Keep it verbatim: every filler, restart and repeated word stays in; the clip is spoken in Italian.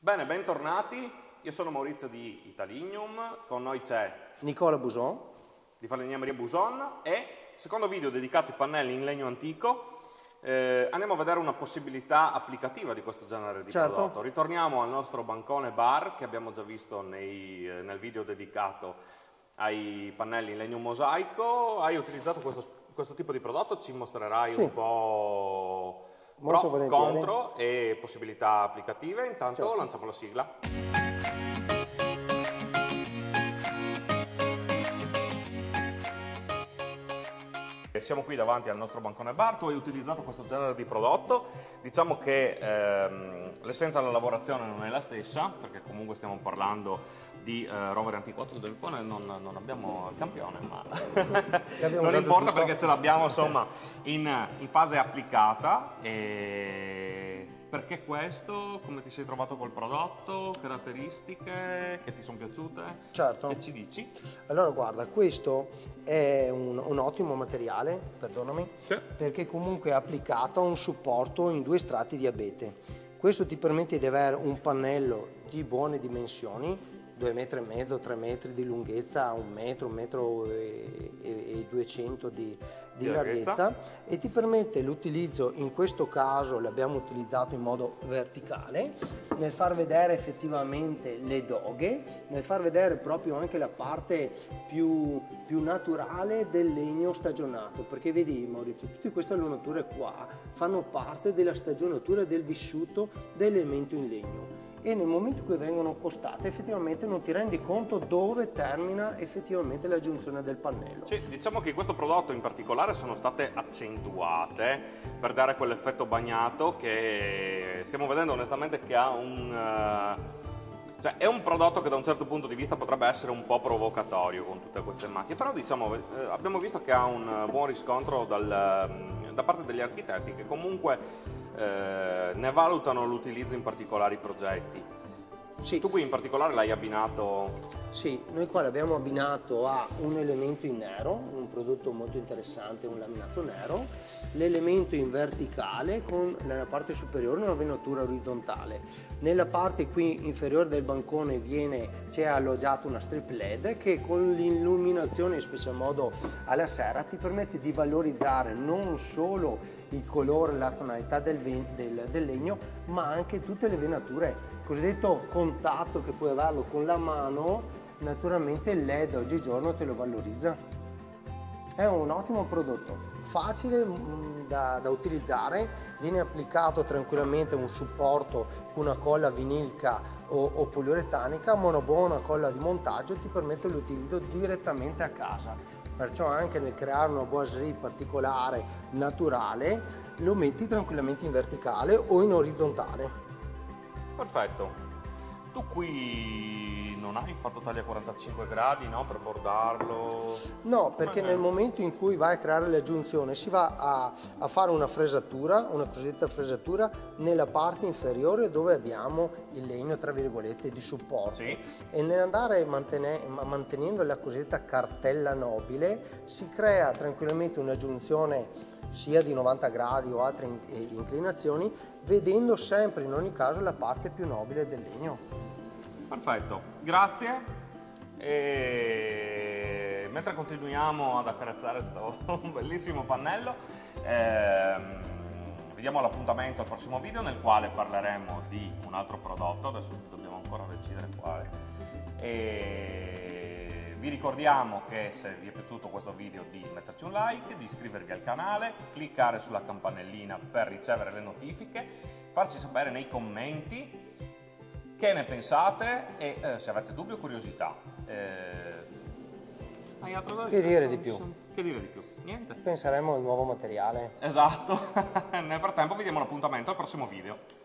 Bene, bentornati. Io sono Maurizio di Italignum, con noi c'è Nicola Buson di Falegnameria Buson e secondo video dedicato ai pannelli in legno antico. Eh, andiamo a vedere una possibilità applicativa di questo genere di certo. prodotto. Ritorniamo al nostro bancone bar che abbiamo già visto nei, eh, nel video dedicato ai pannelli in legno mosaico. Hai utilizzato questo, questo tipo di prodotto, ci mostrerai sì. un po' Molto pro, volentieri. contro e possibilità applicative. Intanto certo. lanciamo la sigla. Siamo qui davanti al nostro bancone bar. Tu hai utilizzato questo genere di prodotto. Diciamo che ehm, l'essenza della lavorazione non è la stessa, perché comunque stiamo parlando di eh, rovere antico. Del pone non, non abbiamo il campione, ma non importa tutto. Perché ce l'abbiamo insomma in, in fase applicata. E perché questo? Come ti sei trovato col prodotto? Caratteristiche che ti sono piaciute? Certo. Che ci dici? Allora guarda, questo è un, un ottimo materiale, perdonami, sì. perché comunque è applicato a un supporto in due strati di abete. Questo ti permette di avere un pannello di buone dimensioni, due metri e mezzo, tre metri di lunghezza, un metro, un metro e, e, e duecento di, di, di larghezza. larghezza e ti permette l'utilizzo, in questo caso l'abbiamo utilizzato in modo verticale, nel far vedere effettivamente le doghe, nel far vedere proprio anche la parte più, più naturale del legno stagionato, perché vedi Maurizio, tutte queste allunature qua fanno parte della stagionatura del vissuto dell'elemento in legno. E nel momento in cui vengono costate effettivamente non ti rendi conto dove termina effettivamente la giunzione del pannello. Sì, diciamo che in questo prodotto in particolare sono state accentuate per dare quell'effetto bagnato che stiamo vedendo onestamente che ha un... Uh... cioè è un prodotto che da un certo punto di vista potrebbe essere un po' provocatorio con tutte queste macchine, però diciamo eh, abbiamo visto che ha un buon riscontro dal, da parte degli architetti che comunque Eh, ne valutano l'utilizzo in particolari progetti. Sì. Tu qui in particolare l'hai abbinato? Sì, noi qua l'abbiamo abbinato a un elemento in nero, un prodotto molto interessante, un laminato nero, l'elemento in verticale con nella parte superiore una venatura orizzontale. Nella parte qui inferiore del bancone viene c'è alloggiata una strip L E D che con l'illuminazione, in special modo alla sera, ti permette di valorizzare non solo il colore, la tonalità del, del, del legno, ma anche tutte le venature. Il cosiddetto contatto che puoi averlo con la mano, naturalmente il L E D oggigiorno te lo valorizza. È un ottimo prodotto, facile da, da utilizzare, viene applicato tranquillamente un supporto con una colla vinilica o, o poliuretanica, ma una buona colla di montaggio ti permette l'utilizzo direttamente a casa. Perciò anche nel creare una boiserie particolare, naturale, lo metti tranquillamente in verticale o in orizzontale. Perfetto. Tu qui non hai fatto taglia quarantacinque gradi, no? Per bordarlo? No, perché nel momento in cui vai a creare la giunzione si va a, a fare una fresatura, una cosiddetta fresatura, nella parte inferiore dove abbiamo il legno, tra virgolette, di supporto. Sì. E nell'andare mantenendo la cosiddetta cartella nobile si crea tranquillamente una giunzione sia di novanta gradi o altre inclinazioni, vedendo sempre in ogni caso la parte più nobile del legno. Perfetto, grazie. E mentre continuiamo ad accarezzare questo bellissimo pannello, ehm, vediamo l'appuntamento al prossimo video nel quale parleremo di un altro prodotto, adesso dobbiamo ancora decidere quale. E vi ricordiamo che se vi è piaciuto questo video di metterci un like, di iscrivervi al canale, cliccare sulla campanellina per ricevere le notifiche, farci sapere nei commenti che ne pensate e eh, se avete dubbi o curiosità. Eh... Hai altro da dire? Che dire di più? Che dire di più? Niente. Penseremo al nuovo materiale. Esatto. Nel frattempo vi diamo l'appuntamento al prossimo video.